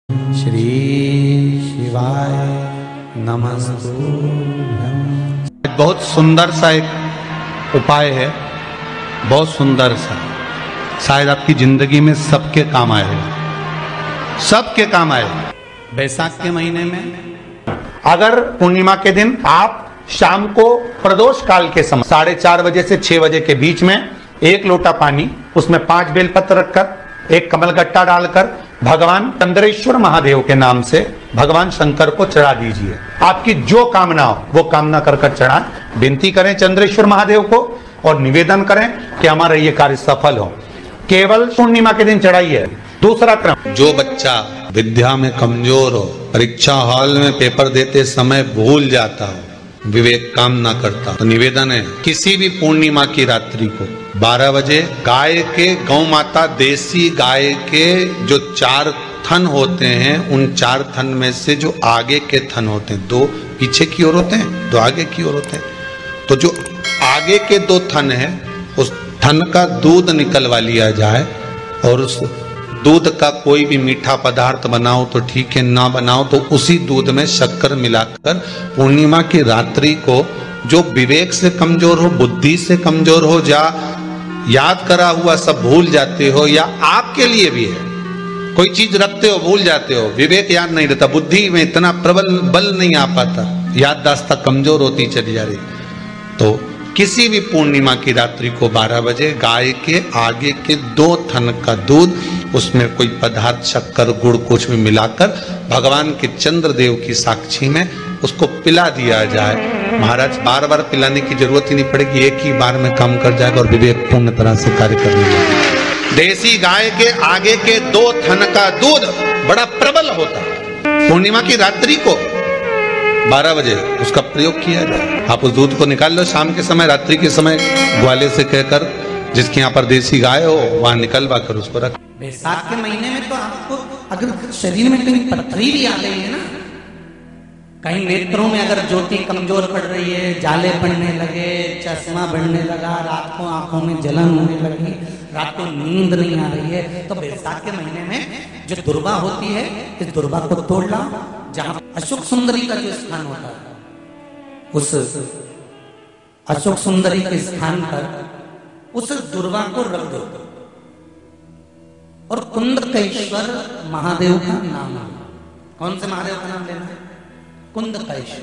श्री शिवाय नमस्तुभ्यं। बहुत सुंदर सा एक उपाय है, बहुत सुंदर सा, शायद आपकी जिंदगी में सबके काम आएगा, सबके काम आएगा। बैसाख के महीने में अगर पूर्णिमा के दिन आप शाम को प्रदोष काल के समय 4:30 बजे से 6 बजे के बीच में 1 लोटा पानी, उसमें 5 बेलपत्र रखकर, 1 कमलगट्टा डालकर भगवान चंद्रेश्वर महादेव के नाम से भगवान शंकर को चढ़ा दीजिए। आपकी जो कामना हो वो कामना कर कर चढ़ा, विनती करें चंद्रेश्वर महादेव को और निवेदन करें कि हमारा ये कार्य सफल हो। केवल पूर्णिमा के दिन चढ़ाइए। दूसरा क्रम, जो बच्चा विद्या में कमजोर हो, परीक्षा हॉल में पेपर देते समय भूल जाता हो, विवेक काम ना करता, तो निवेदन है किसी भी पूर्णिमा की रात्रि को 12 बजे गाय के, गौ माता देसी गाय के जो 4 थन होते हैं, उन 4 थन में से जो आगे के थन होते हैं, 2 पीछे की ओर होते हैं, 2 आगे की ओर होते हैं, तो जो आगे के 2 थन है उस थन का दूध निकलवा लिया जाए और उस दूध का कोई भी मीठा पदार्थ बनाओ तो ठीक है, ना बनाओ तो उसी दूध में शक्कर मिलाकर पूर्णिमा की रात्रि को, जो विवेक से कमजोर हो, बुद्धि से कमजोर हो, या याद करा हुआ सब भूल जाते हो, या आपके लिए भी है कोई चीज रखते हो भूल जाते हो, विवेक याद नहीं रहता, बुद्धि में इतना प्रबल बल नहीं आ पाता, याददाश्त कमजोर होती चली जा रही, तो किसी भी पूर्णिमा की रात्रि को 12 बजे गाय के आगे के 2 थन का दूध, उसमें कोई पदार्थ शक्कर गुड़ कुछ भी मिलाकर भगवान के चंद्रदेव की साक्षी में उसको पिला दिया जाए। महाराज बार बार पिलाने की जरूरत ही नहीं पड़ेगी, एक ही बार में काम कर जाएगा और विवेक पूर्ण तरह से कार्य करने लगेगा। देसी गाय के आगे के 2 थन का दूध बड़ा प्रबल होता है। पूर्णिमा की रात्रि को 12 बजे उसका प्रयोग किया जाए। आप उस दूध को निकाल लो शाम के समय, रात्रि के समय ग्वाले से कहकर, जिसके यहाँ पर देसी गाय हो वहां निकलवा कर उसको रख। बैसाख के महीने में तो आपको अगर शरीर में कहीं पथरी भी आ गई है ना, कहीं नेत्रों में अगर ज्योति कमजोर पड़ रही है, जाले पड़ने लगे, चश्मा बढ़ने लगा, रात को आंखों में जलन होने लगी, रात को नींद नहीं आ रही है, तो बैसाख के महीने में जो दुर्वा होती है, इस दुर्वा को तोड़ लाओ। जहां अशोक सुंदरी का जो स्थान होता है, उस अशोक सुंदरी के स्थान पर उस दुर्वा को रख दो और कुंदकेश्वर महादेव का नाम है। कौन से महादेव का नाम लेना है? कुंदकेश्वर।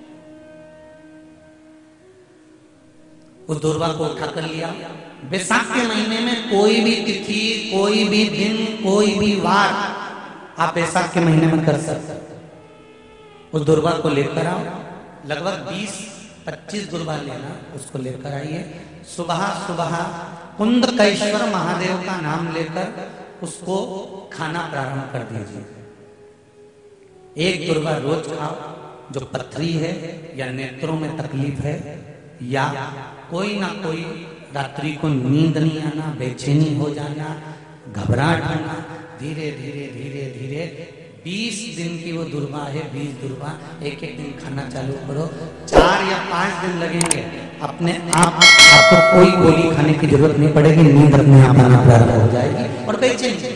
उस दुर्वा को उठा कर लिया। बैसाख के महीने में कोई भी तिथि, कोई भी दिन, कोई भी वार आप बैसाख के महीने में कर सकते। उस दुर्वा को लेकर आओ, लगभग 20-25 दुर्वा लेना, उसको लेकर आइए। सुबह सुबह कुंदकेश्वर महादेव का नाम लेकर उसको खाना प्रारंभ कर दीजिए। 1 दुर्वा रोज खाओ। जो पथरी है या नेत्रों में तकलीफ है या कोई ना कोई रात्रि को नींद नहीं आना, बेचैनी हो जाना, घबराहट होना, धीरे धीरे धीरे धीरे 20 दिन की वो दुर्वा है, 20 दुर्वा एक दिन खाना चालू करो। 4 या 5 दिन लगेंगे, अपने आप आपको कोई गोली खाने की जरूरत नहीं पड़ेगी, नींद अपने आप आना प्रारंभ हो जाएगी और बेचैनी।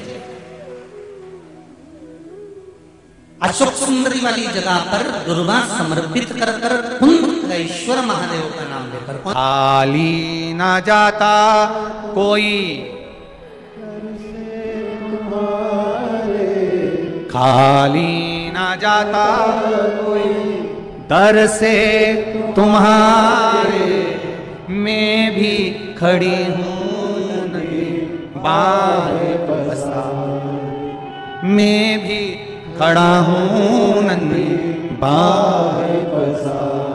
अशोक सुंदरी वाली जगह पर दुर्वा समर्पित कर कर कुंदकेश्वर महादेव का नाम लेकर, खाली ना जाता कोई, खाली ना जाता कोई, दर से तुम्हारे मैं भी खड़ी हूँ नहीं, बाहें पसार मैं भी खड़ा हूँ नन्ही बाहें पसार।